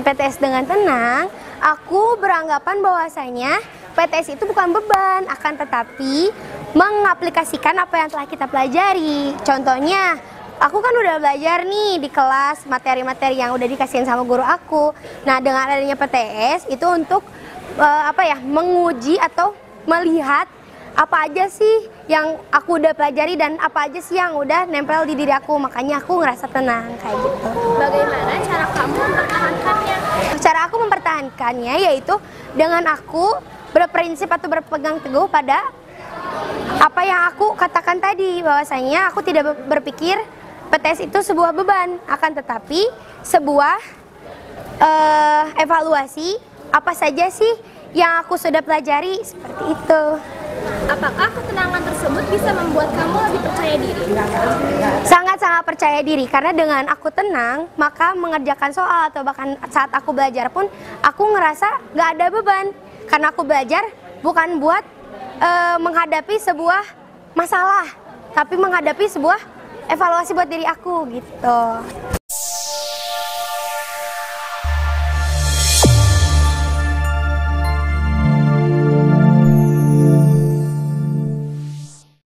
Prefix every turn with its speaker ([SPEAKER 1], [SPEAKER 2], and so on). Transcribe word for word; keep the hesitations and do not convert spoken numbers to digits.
[SPEAKER 1] T S dengan tenang, aku beranggapan bahwasanya P T S itu bukan beban, akan tetapi mengaplikasikan apa yang telah kita pelajari. Contohnya, aku kan udah belajar nih di kelas materi-materi yang udah dikasihin sama guru aku. Nah, dengan adanya P T S itu untuk uh, apa ya, menguji atau melihat apa aja sih yang aku udah pelajari dan apa aja sih yang udah nempel di diri aku. Makanya aku ngerasa tenang kayak gitu.
[SPEAKER 2] Bagaimana cara kamu mempertahankannya?
[SPEAKER 1] Cara aku mempertahankannya yaitu dengan aku berprinsip atau berpegang teguh pada apa yang aku katakan tadi, bahwasanya aku tidak berpikir P T S itu sebuah beban, akan tetapi sebuah uh, evaluasi apa saja sih yang aku sudah pelajari, seperti itu.
[SPEAKER 2] Apakah ketenangan tersebut bisa membuat kamu lebih percaya diri?
[SPEAKER 1] Sangat-sangat percaya diri, karena dengan aku tenang, maka mengerjakan soal atau bahkan saat aku belajar pun aku ngerasa gak ada beban. Karena aku belajar bukan buat uh, menghadapi sebuah masalah, tapi menghadapi sebuah evaluasi buat diri aku gitu.